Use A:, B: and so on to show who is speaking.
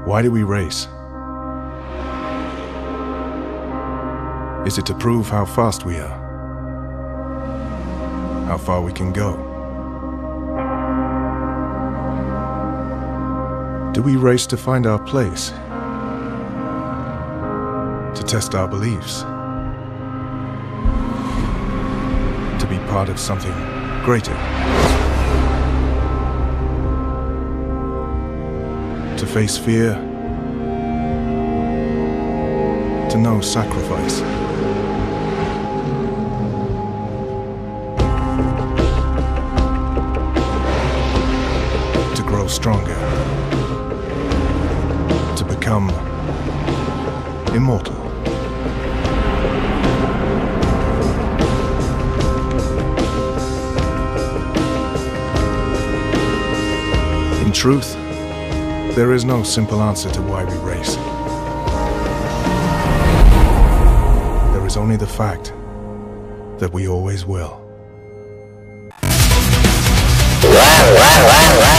A: Why do we race? Is it to prove how fast we are? How far we can go? Do we race to find our place? To test our beliefs? To be part of something greater? To face fear? To know sacrifice? To grow stronger? To become immortal? In truth, there is no simple answer to why we race. There is only the fact that we always will.